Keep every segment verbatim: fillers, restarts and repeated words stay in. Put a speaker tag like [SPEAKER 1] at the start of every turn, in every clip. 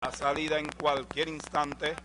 [SPEAKER 1] La salida en cualquier instante.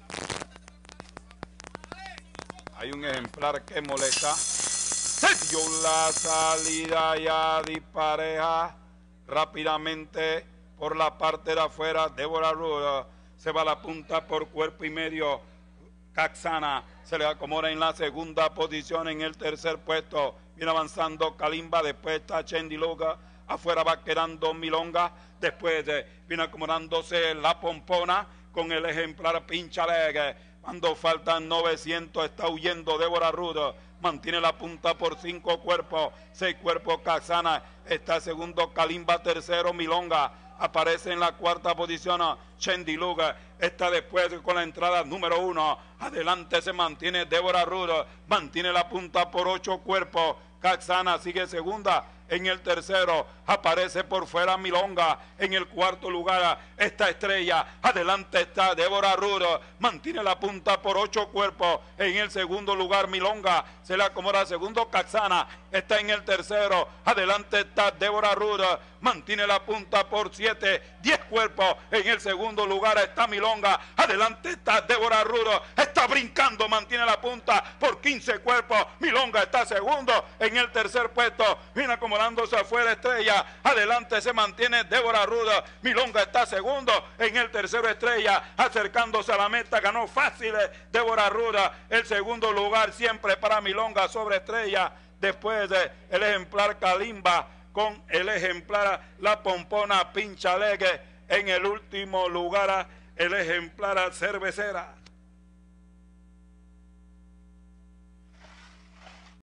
[SPEAKER 1] Hay un ejemplar que molesta. Se dio la salida ya dispareja. Rápidamente por la parte de afuera. Débora Ruda se va a la punta por cuerpo y medio. Caxana se le acomoda en la segunda posición. En el tercer puesto viene avanzando Kalimba. Después está Chendiluga. Afuera va quedando Milonga. Después eh, viene acomodándose La Pompona con el ejemplar Pinchalegre. Cuando faltan novecientos está huyendo Débora Ruda. Mantiene la punta por cinco cuerpos. Seis cuerpos Caxana. Está segundo Kalimba. Tercero Milonga. Aparece en la cuarta posición Chendiluga. Está después con la entrada número uno. Adelante se mantiene Débora Ruda. Mantiene la punta por ocho cuerpos. Caxana sigue segunda. En el tercero aparece por fuera Milonga. En el cuarto lugar está Estrella. Adelante está Débora Ruda. Mantiene la punta por ocho cuerpos. En el segundo lugar Milonga. Se le acomoda segundo Caxana. Está en el tercero. Adelante está Débora Ruda. Mantiene la punta por siete, diez cuerpos. En el segundo lugar está Milonga. Adelante está Débora Ruda. Está brincando. Mantiene la punta por quince cuerpos. Milonga está segundo. En el tercer puesto viene acomodándose afuera Estrella. Adelante se mantiene Débora Ruda. Milonga está segundo. En el tercero Estrella. Acercándose a la meta. Ganó fácil Débora Ruda. El segundo lugar siempre para Milonga sobre Estrella. Después de el ejemplar Kalimba con el ejemplar La Pompona Pinchalegre. En el último lugar el ejemplar Cervecera.